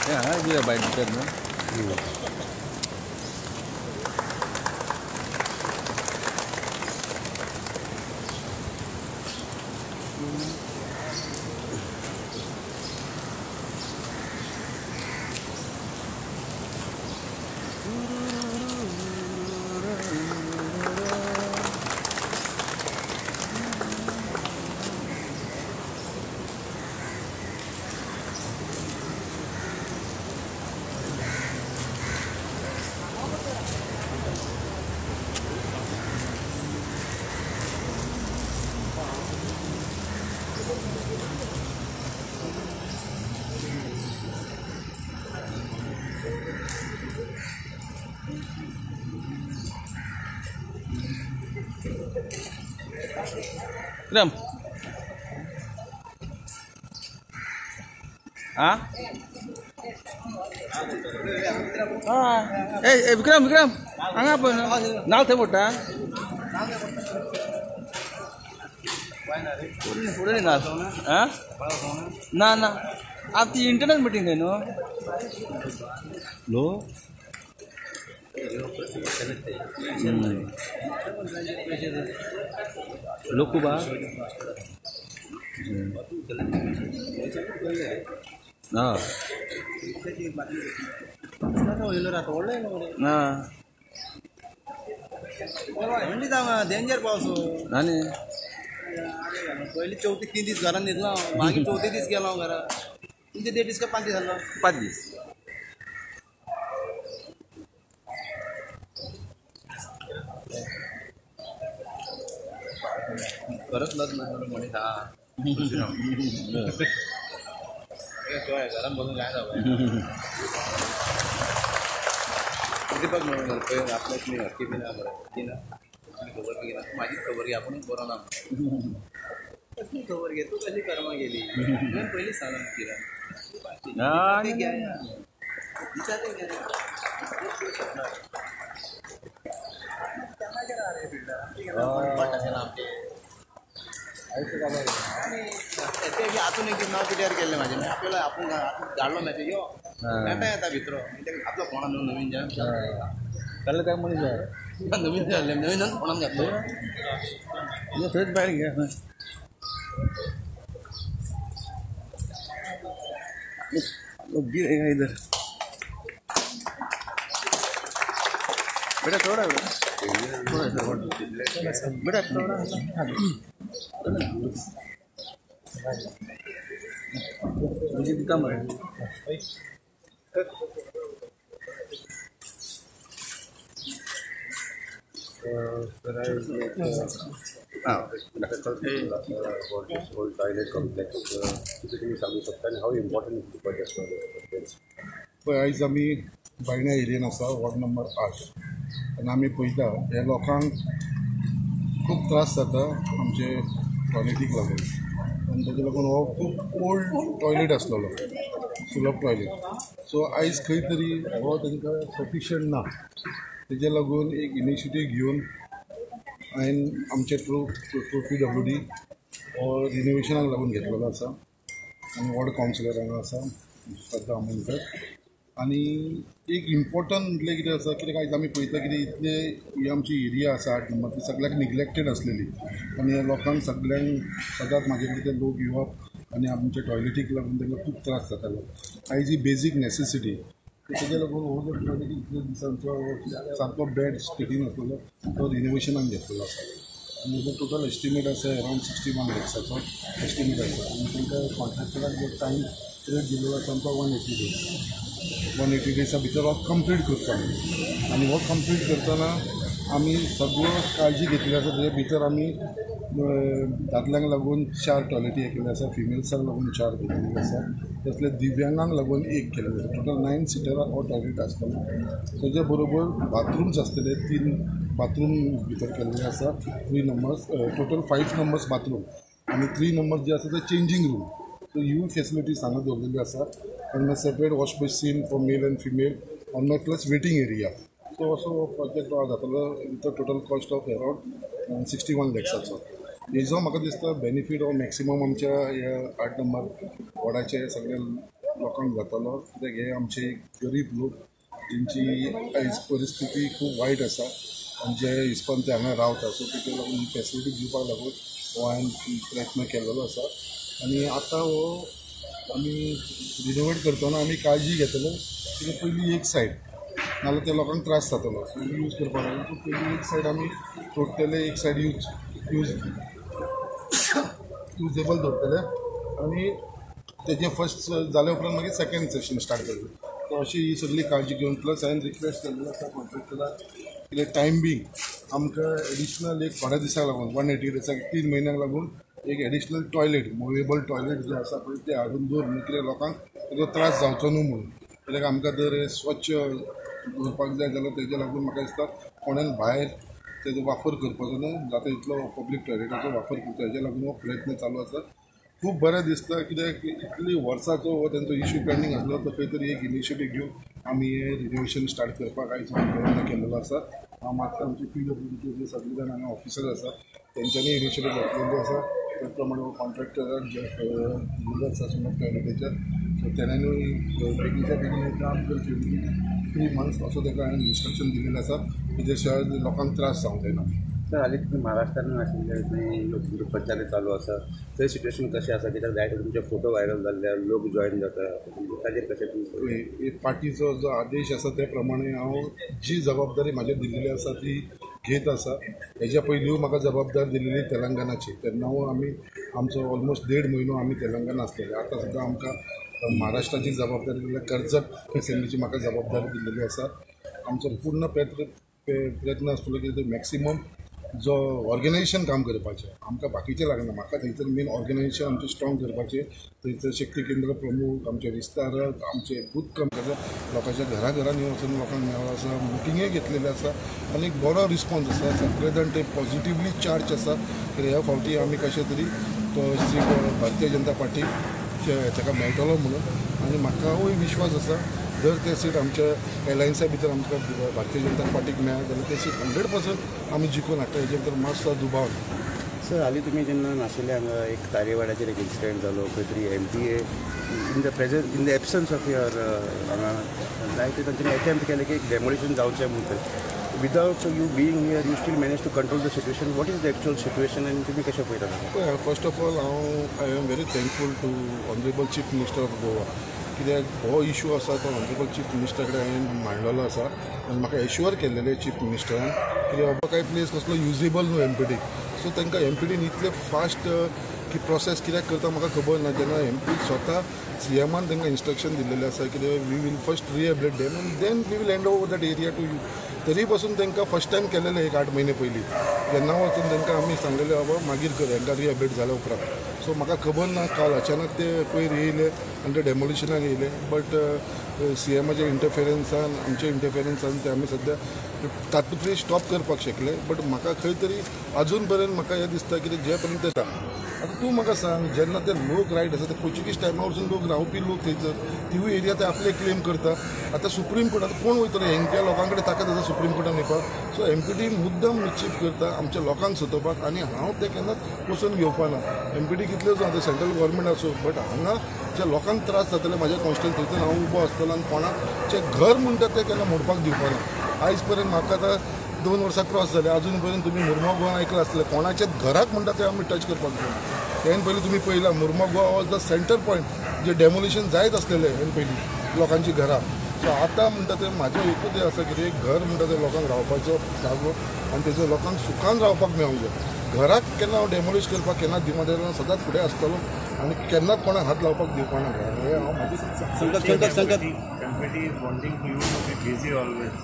Ya, dia baik भितर न्हू. Vikram. Ah? Ah. Vikram, Vikram. Anga apa? Naal the motta. पुढे ना हां ना ना आप ती इंटरनल मीटिंग है नो लो लोकुबा हां डेंजर पाऊस नानी पहिले 34 दिवस घरात निघला मागे 34 दिवस गेला घरा तुमचे 3 दिवस का 5 दिवस झालं 5 दिवस परत लग्न म्हणे हा घरात बघून काय जावं बघ म्हणून आपल्याच मी हक्की बी ना खबर गेला माझी खबर घे आपण कोरोना कसली खबर घे तू कशी कर्मा गेली पहिली सांगा तिला आतून एक नाव पिटिआर केले माझे आपल्याला आपण जाणलो नाही यो येता भितर आपला कोणा नवीन जा त्याला काय म्हणे नवीन झाले नवीन कोणाला घातलं थंयच बाहेर घ्या इधर बेटा थोड़ा बेटा थोड़ा मुझे भी कम है about this whole toilet complex. Typically, सांगू शकता आणि how important is the project for the पळय आयज आमी बायणा एरियेन आसा वॉर्ड नंबर 8 आनी आमी पळयता हे लोकांक खूब त्रास जाता आमचे टॉयलेटीक लागून आनी ताका लागून हो खूब ओल्ड टॉयलेट आसलेलो सुलभ टॉयलेट सो आयज खंय तरी हो तांकां सफिशियंट ना तेजे लागून एक इनिशिएटीव घेवन हांवें आमचे थ्रू PWD हो रिनोवेशनाक लागून घेतलेलो आसा आनी वॉर्ड कावन्सिलर हांगा आसा श्रद्धा आमोणकर आनी एक इम्पॉर्टंट म्हटलें कितें आसा कित्याक आयज आमी पळयता कितें इतले ही आमची एरिया आसा 8 नंबर ती सगळ्याक निग्लेक्टेड आसलेली आनी ह्या लोकांक सगळ्यांक सदांच म्हाजे कितें लोक येवप आनी आमच्या टॉयलेटीक लागून तांकां खूब त्रास जातालो आयज ही बेजीक नेसेसिटी तेजे लागून हो जो टॉयलेट इतले दिसांचो सारको बॅड स्टेटीन आसलेलो तो रिनोवेशनाक घेतलेलो आसा आनी हेजो टोटल एस्टिमेट आसा अरावंड 61 लॅक्साचो एस्टिमेट आसा आनी तांकां कॉन्ट्रॅक्टराक जो टायम पिरियड दिल्लो आसा आमकां 180 डेजा भितर हो कंप्लीट करचो आनी हो कंप्लीट करतना आमी सगळो काळजी घेतली आसा तेजे भितर आमी दादल्यांक लागून 4 टॉयलेटी हे केल्ले आसा फिमेल्सांक लागून 4 केल्ले आसा तसले दिव्यांगांक लागून 1 केल्ले आसा टोटल 9 सिटराक हो टॉयलेट आसतलो तेजे बरोबर बाथरूम्स आसतले 3 बाथरूम भितर केल्ले आसा 3 नंबर्स टोटल 5 नंबर्स बाथरूम आनी 3 नंबर्स जे आसा ते चेंजींग रूम सो ह्यो फॅसिलिटीज हांगा दवरलेली आसा आनी separate wash basin for male and female on my plus waiting area so असो प्रोजेक्ट जातलो with total cost of around 61 लॅक्साचो हेजो म्हाका दिसता बेनिफीट हो मॅक्सिमम आमच्या ह्या 8 नंबर वॉर्डाचे सगळे लोकांक जातालो कित्याक हे आमचे गरीब लोक जेंची आयज परिस्थिती खूब वायट आसा आनी जे हिसपान ते हांगा रावता सो ताका लागून फॅसिलिटी दिवपाक लागून हो हांवें प्रयत्न केल्लो आसा आनी आतां हो आमी रिनोवेट करतना आमी काळजी घेतले कित्याक पयलीं एक सायड नाजाल्यार त्या लोकांक त्रास जातलो सो यूज करपाक लागून सो पयलीं एक सायड आमी तोडटले एक सायड युजेबल दवरतले आनी तेजें फर्स्ट जाल्या उपरांत मागीर सेकेंड सेशन स्टार्ट करतले सो अशी ही सगळी काळजी घेवन प्लस हांवें रिक्वेस्ट केल्ली आसा कॉन्ट्रॅक्टराक कित्याक टायम बींग आमकां एडिशनल एक थोड्या दिसाक लागून 180 दिसाक 3 म्हयन्याक लागून एक एडिशनल टॉयलेट मुवेबल टॉयलेट जे आसा पळय ते हाडून दवर कित्याक लोकांक तेजो त्रास जावचो न्हू म्हणून कित्याक आमकां जर स्वच्छ दवरपाक जाय जाल्यार तेजे लागून म्हाका दिसता कोणान भायर तेजो वापर करपाचो न्हू जाता इतलो पब्लीक टॉयलेटाचो वापर करता हेजे लागून हो प्रयत्न चालू आसा खूब बरें दिसता कित्याक इतली वर्साचो हो तेंचो इश्यू पेंडींग आसलो तो खंय तरी एक इनिशिएटीव घेवन आमी हे रिनोवेशन स्टार्ट करपाक आयज प्रयत्न केल्लो आसा हांव मागता आमचे PWDचे जे सगळे जाण हांगा ऑफिसर आसा तेंच्यांनी इनिशिएटीव घेतलेली आसा त्या प्रमाणे कॉन्ट्रॅक्टराक जे दिल्ले आसा सुमार टॉयलेटीचेर सो तेणेंनी बेगीच्या बेगीन काम करचें 3 months असो ताका हांवें इन्स्ट्रक्शन दिलेलें आसा तेजे शिवाय लोकांक त्रास जावंक जायना सर हालीं तुम्ही महाराष्ट्रान आशिल्ले थंय पंचायती चालू आसा थंय सिट्युएशन कशें आसा कित्याक जायते तुमचे फोटो व्हायरल जाल्ले लोक जॉयन जाता ताजेर कशें तुमी पार्टीचो जो आदेश आसा त्या प्रमाणे हांव जी जबाबदारी म्हाज्या दिल्लेली आसा ती घेत आसा हेज्या पयलीं म्हाका जबाबदारी दिल्ली तेलंगणाची तेन्ना आमी आमचो ऑलमोस्ट 1.5 म्हयनो आमी तेलंगणा आसलेले आतां सुद्दां आमकां महाराष्ट्राची जबाबदारी दिल्या कर्जत असेंब्लीची म्हाका जबाबदारी दिल्ली आसा आमचो पूर्ण प्रयत्न आसतलो की मॅक्सिमम जो ऑर्गनायझेशन काम करपाचें आमकां बाकीचें लागना म्हाका थंयसर मेन ऑर्गनायझेशन आमचें स्ट्रॉंग करपाचें थंयसर शक्ती केंद्र प्रमुख आमचे विस्तारक आमचे बूथ कमिटी लोकांच्या घराघरांनी वचून लोकांक मेळ्ळो आसा मिटिंगे घेतलेले आसा आनी एक बरो रिस्पॉन्स आसा सगळे जाण ते पॉझिटिवली चार्ज आसा की ह्या फावटी आमी कशें तरी तो भारतीय जनता पार्टी ताका मेळटलो म्हणून आनी म्हाकाय विश्वास आसा जर ते सीट आमच्या एलायन्सा भितर आमकां भारतीय जनता पार्टीक मेळ्ळा जाल्यार ते सीट 100% आमी जिखून हाडटा हेजे भितर मातसो दुबाव ना सर हालीं तुमी जेन्ना नाशिल्ले हांगा एक तारेवाड्याचेर एक इन्सिडेंट जालो खंय तरी MPA in the absence of your हांगा जायते तांच्यांनी अटेम्प्ट केलें की एक डेमोलिशन जावचें म्हणून without you being here you still manage to control the situation what is the actual situation आनी तुमी कशें पळयता first of all I am very thankful to honourable chief minister of Goa कित्याक हो इशू आसा तो ऑनरेबल चीफ मिनिस्टर कडेन हांवें मांडलेलो आसा आनी म्हाका एश्युअर केल्लेले चीफ मिनिस्टरान कित्याक बाबा कांय प्लेस कसलो युजेबल न्हू MPD सो तांकां MPDन इतले फास्ट की प्रोसेस कित्याक करता म्हाका खबर ना जेन्ना MP स्वता CMान तांकां इन्स्ट्रक्शन दिल्लेलें आसा कित्याक we will first rehabilitate them आनी then we will hand over that area to you तरी पासून तांकां फर्स्ट टायम केलेलें एक 8 म्हयने पयलीं जेन्ना वचून तांकां आमी सांगलेलें बाबा मागीर कर हांकां रिहेबिलिटेट जाल्या उपरांत सो म्हाका खबर ना काल अचानक ते पयर येयले आनी ते डेमोलिशनाक येयले बट CMाच्या इंटरफिरन्सान आमच्या इंटरफिरन्सान ते आमी सद्या तात्पुरती स्टॉप करपाक शकले बट म्हाका खंय तरी अजून पर्यंत म्हाका हें दिसता की जे पर्यंत येता आतां तूं म्हाका सांग जेन्ना ते लोक रायट आसा ते पोर्चुगीज टायमा वचून लोक रावपी लोक थंयसर तिवूय एरिया ते आपले क्लेम करता आतां सुप्रीम कोर्टात कोण वयतले हेंच्या लोकां कडेन ताकद आसा सुप्रीम कोर्टान येवपाक सो MPD मुद्दम मिसचीफ करता आमच्या लोकांक सतोवपाक आनी हांव ते केन्नाच वचून घेवपा ना MPD कितल्यो जावं ते सेंट्रल गव्हर्मेंट आसूं बट हांगा ज्या लोकांक त्रास जातले म्हाज्या कॉन्स्टिट्युएन्सीन हांव उबो आसतलो आनी कोणाचे घर म्हणटा ते केन्ना मोडपाक दिवपा ना आयज पर्यंत म्हाका आतां 2 वर्सां क्रॉस जाले अजून पर्यंत तुमी मुर्मगांव गोवा आयकलां आसतलें कोणाच्या घराक म्हणटा ते आमी टच करपाक जाय हें पयलीं तुमी पळयलां Mormugao Goa was the centre point जे डेमोलिशन जायत आसलेलें हें पयलीं लोकांची घरां सो आतां म्हणटा ते म्हाजें एकूच हें आसा की एक घर म्हणटा ते लोकांक रावपाचो जागो आनी तेजो लोकांक सुखान रावपाक मेळूंक जाय घराक केन्ना हांव डेमोलिश करपाक केन्नाच दिवना तेन्ना सदांच फुडें आसतलो आनी केन्नाच कोणाक हात लावपाक दिवपा ना हें हांव म्हाजें MPD is wanting to you to be busy always.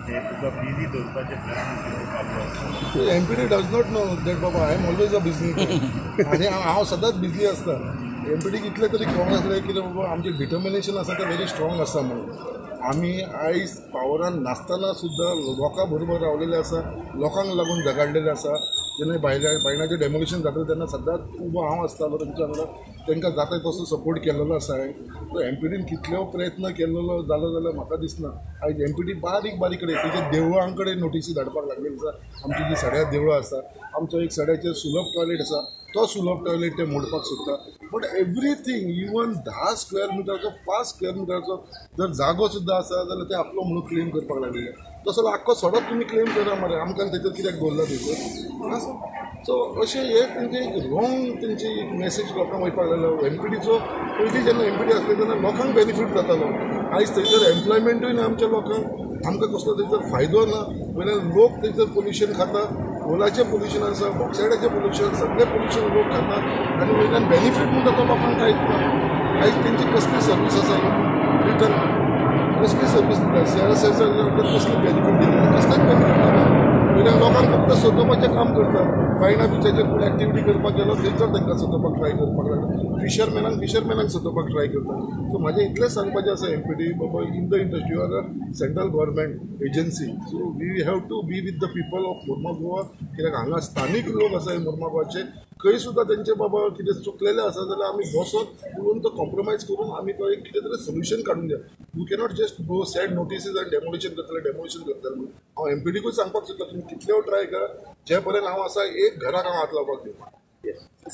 MPD does not know that बाबा I am always a busy आनी हांव सदांच बिजी आसता MPD कितले तरी काँग्रेस जाय कितें बाबा आमचें डिटर्मिनेशन आसा तें व्हेरी स्ट्रॉंग आसा म्हणून आमी आयज पावरान नासतना सुद्दां लोकां बरोबर रावलेले आसा लोकांक लागून झगडलेले आसा जेन्ना बायणाचें डेमोलिशन जाता तेन्ना सदांच उबो हांव आसतालो तेंच्या वांगडा तांकां जाता तसो सपोर्ट केल्लो आसा हांवें सो MPDन कितल्यो प्रयत्न केल्लो जालो जाल्यार म्हाका दिसना आयज MPD बारीक बारीक कडेन तेजे देवळां कडेन नोटीसी धाडपाक लागलेली आसा आमची जी सड्या देवळां आसा आमचो एक सड्याचेर सुलभ टॉयलेट आसा तो सुलभ टॉयलेट ते मोडपाक सोदता बट एवरीथींग इवन 10 स्क्वेअर मिटरचो 5 स्क्वेअर मिटरचो जर जागो सुद्दां आसा जाल्यार ते आपलो म्हणून क्लेम करपाक लागले. तसो आख्खो सडक तुमी क्लेम करा मरे, आमकां थंयसर कित्याक दवरला थंयसर. सो अशें हे तेंचे एक रॉंग तेंची मॅसेज लोकांक वयपाक लागलो. एमपीडीचो पयलीं जेन्ना एमपीडी आसले तेन्ना लोकांक बेनिफीट जातालो. आयज थंयसर एम्प्लॉयमेंटूय ना आमच्या लोकांक, आमकां कसलो थंयसर फायदो ना. वयल्यान लोक थंयसर पोल्युशन खाता, कोलाचें पोल्युशन आसा, बॉक्सायडाचें पोल्युशन, सगळें पोल्युशन लोक खाता आनी वयल्यान बेनिफीट म्हणटा तो लोकांक कांयच ना. आयज तेंची कसली सर्वीस आसा रिटर्न, कसली सर्वीस दिता CRSS कसली बेनिफीट दिता, कसलेच बेनिफीट दिना. वयल्यान लोकांक फक्त सजोवपाचें काम करता. बायणा बिचाचेर कोण एक्टिविटी करपाक गेलो थंयसर तांकां सजोवपाक ट्राय करपाक लागला. फिशरमॅनांक सजोवपाक ट्राय करता. सो म्हाजें इतलेंच सांगपाचें आसा एमपीडी बाबा, in the industry you are a central government agency, so we have to be with the people of Mormugao. कित्याक हांगा स्थानीक लोक आसा मुर्मा गोवाचे, खंय सुद्दां तेंचे बाबा कितें चुकलेलें आसा जाल्यार आमी बसोन उलोवन तो कॉम्प्रोमायज करून आमी तो एक कितें तरी सोल्युशन काडून दिया. You cannot just go said notices आनी डेमोलिशन करतले म्हणून. हांव एमपीडीकूच सांगपाक सोदता तुमी कितलेय ट्राय करा, जे पर्यंत हांव आसा एक घराक हांव हात लावपाक दिवं.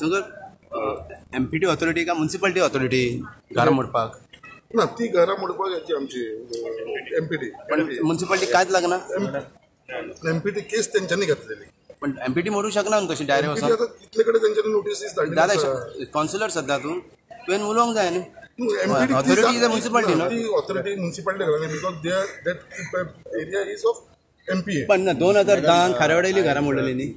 सर एमपीडी ऑथॉरिटी का म्युन्सिपालिटी ऑथॉरिटी घरां मोडपाक? ना, ती घरां मोडपाक याची आमची एमपीडी. पण म्युन्सिपालिटी कांयच लागना. एमपीडी केस तेंच्यांनी घातलेली. पण एमपीडी मोडू शकना कशी डायरेक्ट वचून? कितले कडेन तेंच्यांनी नोटिसीस दादा कावन्सिलर सद्दा तुवें उलोवंक जाय न्ही. ऑथॉरिटी इज अ म्युन्सिपालिटी न्हू. ती ऑथॉरिटी म्युन्सिपालिटी घालना because that area is of MPA. पण 2010 खारेवाड्याली घरां मोडलेली न्ही.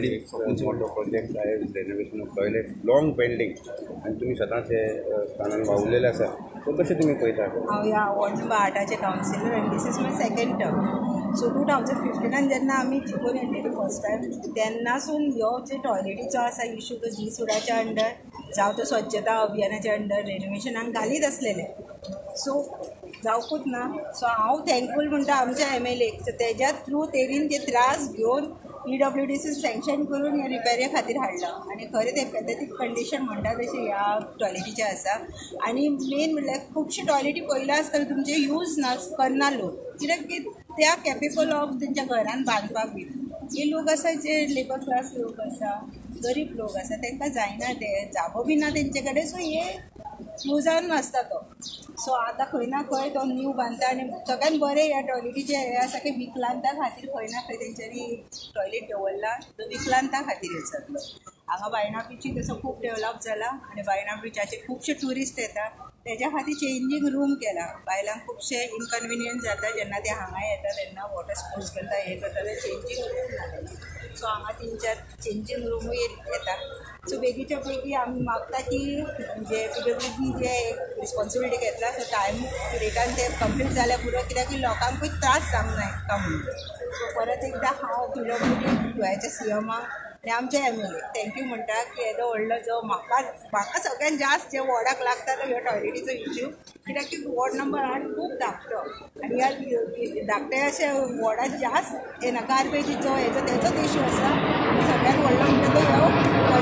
प्रोजेक्ट आहे renovation of toilet long pending आणि तुम्ही स्वतःचे स्थानान वावलेले आसा, तो कशें तुमी पळयता? हांव ह्या वॉर्ड नंबर 8चे कावन्सिलर आनी this is my second term. So 2015 जेन्ना आमी चिकोन एंट्री फर्स्ट टायम तेन्नासून ह्यो जे टॉयलेटीचो आसा इश्यू तो जीसुडाच्या अंडर जावं तो स्वच्छता अभियानाच्या अंडर रेनोवेशनाक घालीत आसलेले. सो जावकूच ना. सो हांव थँकफूल म्हणटा आमच्या MLA तेज्या थ्रू तेणीन ते त्रास घेवन PWDC सँक्शन करून हे रिपेरी खातीर हाडला. आनी खरें ते पॅथेटीक कंडिशन म्हणटा तशें ह्या टॉयलेटीचे आसा. आनी मेन म्हणल्यार खुबशी टॉयलेटी पयल्या आसतना तुमचे यूज करना लोक, कित्याक की ते आर कॅपेबल ऑफ तेंच्या घरान बांदपाक बी. हे लोक आसा जे लेबर क्लास लोक आसा, गरीब लोक आसा, तांकां जायना, ते जागो बी ना तेंचे कडेन. सो हे यूजान नासता तो. सो आतां खंय ना खंय तो न्यू बांदता आनी सगळ्यान बरें ह्या टॉयलेटीचे हे आसा की विकलांता खातीर खंय ना खंय तेंच्यांनी टॉयलेट दवरला तो विकलांता खातीर आसतलो. हांगा बायणा बीची तसो खूब डेवलप जाला आनी बायणा बीचाचे खुबशे ट्युरिस्ट येता. तेज्या खातीर चेंजींग रूम केला. बायलांक खुबशे इनकन्विनियन्स जाता जेन्ना ते हांगा येता तेन्ना वॉटर स्पोर्ट्स करता हे करता ते चेंजींग रूम जालेले. सो हांगा 3-4 चेंजींग रूमूय येता. सो बेगीच्या बेगी आमी मागता की म्हणजे PWD जे रिस्पॉन्सिबिलिटी घेतला सो टायम पिरियडान ते कंप्लीट जाल्या पुरो, कित्याक की लोकांकूय त्रास जावंक नाका म्हणून. सो परत एकदां हांव PWD गोंयच्या CMाक आनी आमचे MLA थँक्यू म्हणटा की येदो व्हडलो जो म्हाका सगळ्यान जास्त जे वॉर्डाक लागता तो ह्यो टॉयलेटीचो इश्यू, कित्याक की वॉर्ड नंबर 8 खूब धाकटो आनी ह्या धाकट्या अशा वॉर्डाक जास्त येना गार्बेजीचो तेचोच इश्यू आसा. सगळ्यान व्हडलो म्हणटा तो ह्यो